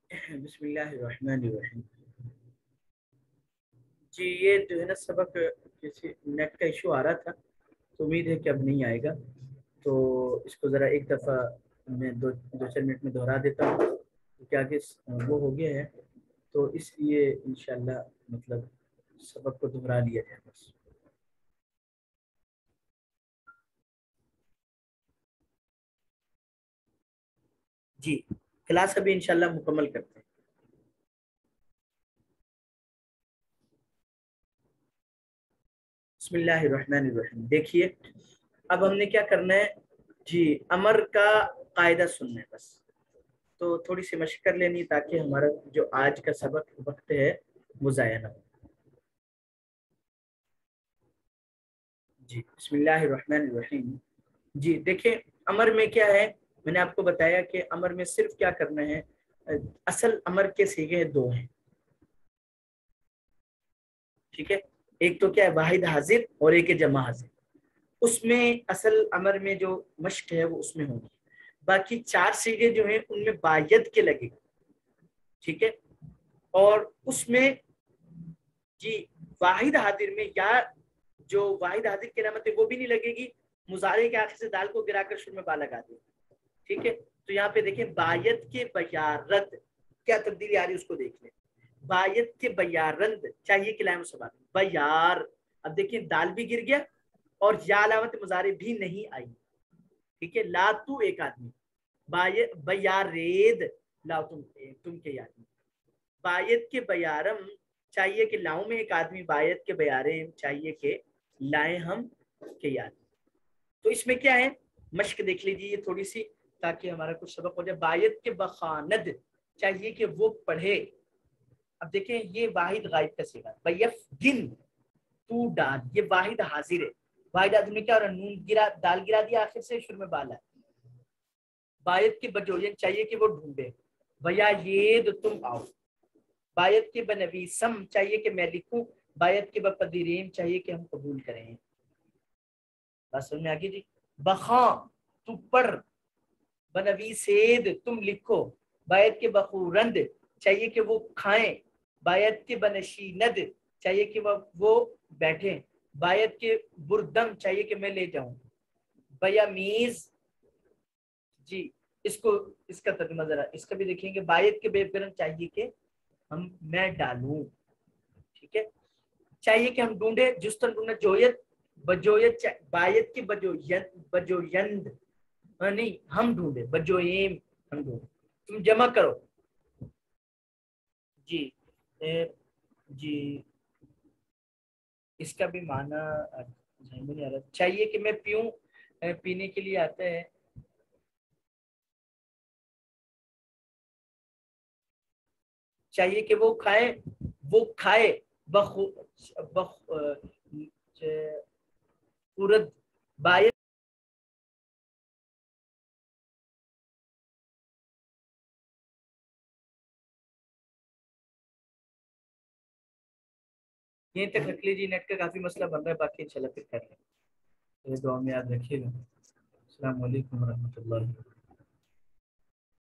بسم اللہ الرحمن الرحیم. جی یہ جو ہے نا سبق کسی نیٹ کا ایشو آ رہا تھا تو امید ہے کہ اب نہیں آئے گا. تو اس کو ذرا ایک دفعہ میں دو چار منٹ میں دہرا دیتا ہوں کہ آگے وہ ہو گیا ہے تو اس لیے انشاءاللہ مطلب سبق کو دہرا لیا جائے بس. جی کلاس ابھی انشاءاللہ مکمل کرتے ہیں. بسم اللہ الرحمن الرحیم. دیکھیے اب ہم نے کیا کرنا ہے. جی امر کا قاعدہ سننا ہے بس. تو تھوڑی سی مشق کر لینی تاکہ ہمارا جو آج کا سبق وقت ہے وہ ضائع نہ ہو. جی بسم اللہ الرحمن الرحیم. جی دیکھیں امر میں کیا ہے. میں نے آپ کو بتایا کہ امر میں صرف کیا کرنا ہے. اصل امر کے صیغے دو ہیں. ٹھیک ہے. ایک تو کیا ہے واحد حاضر اور ایک ہے جمع حاضر. اس میں اصل امر میں جو مشق ہے وہ اس میں ہوگی. باقی چار صیغے جو ہیں ان میں باید کے لگے گا. ٹھیک ہے. اور اس میں جی واحد حاضر میں یا جو واحد حاضر کی علامت ہے وہ بھی نہیں لگے گی. مضارع کے آخر سے دال کو گرا کر شروع میں با لگا دیں. ٹھیک ہے. تو یہاں پہ دیکھیں باید کے بیارد کیا تبدیلی آ رہی ہے اس کو دیکھ لیں. باید کے بیارند چاہیے کہ لائم سبات بیار. اب دیکھیں دال بھی گر گیا اور یا علامت مضارع بھی نہیں آئی. ٹھیک ہے. لا تو ایک آدمی بیارید لا تم کے آدمی. باید کے بیارم چاہیے کہ لاؤں میں ایک آدمی. باید کے بیارم چاہیے کہ لائیں ہم کے یاد. تو اس میں کیا ہے مشق دیکھ لیجیے یہ تھوڑی سی تاکہ ہمارا کچھ سبق ہو جائے. باید کے بخاند چاہیے کہ وہ پڑھے. اب دیکھیں یہ واحد غائب کا صیغہ. بیف گن تو ڈال یہ واحد حاضر ہے. واحد حاضر میں کیا ہو رہا ہے نون گرا دال گرا دیا آخر سے شروع میں بالا. باید کے بجوین چاہیے کہ وہ ڈھونڈے. بیا یہ تم آؤ. باید کے بنویسم چاہیے کہ میں لکھوں. باید کے بقدرین چاہیے کہ ہم قبول کریں. بس سمجھ میں آگے جی. بخاں تو پڑھ. بنویسید تم لکھو. باید کے بخورند چاہیے کہ وہ کھائیں. باید کے بنشیند چاہیے کہ وہ بیٹھیں. باید کے بردم چاہیے کہ میں لے جاؤں. بیامیز جی اس کا ترجمہ ذرا اس کا بھی دیکھیں گے. باید کے بے برن چاہیے کہ میں ڈالوں. ٹھیک ہے. چاہیے کہ ہم ڈھونڈے جستن ڈھونڈنا جویت بجویت باید کی بجویند نہیں ہم ڈھونڈے بجویم ہم ڈھونڈے. تم جمع کرو. جی جی اس کا بھی معنی نہیں آ رہا. چاہیے کہ میں پیوں پینے کے لیے آتا ہے. چاہیے کہ وہ کھائے بخورد باید یہیں تک رکھ لیجیے. نیٹ کا کافی مسئلہ بن رہا ہے. باقی انشاءاللہ پھر کر لیں. دعا میں یاد رکھیے گا. السلام علیکم ورحمۃ اللہ.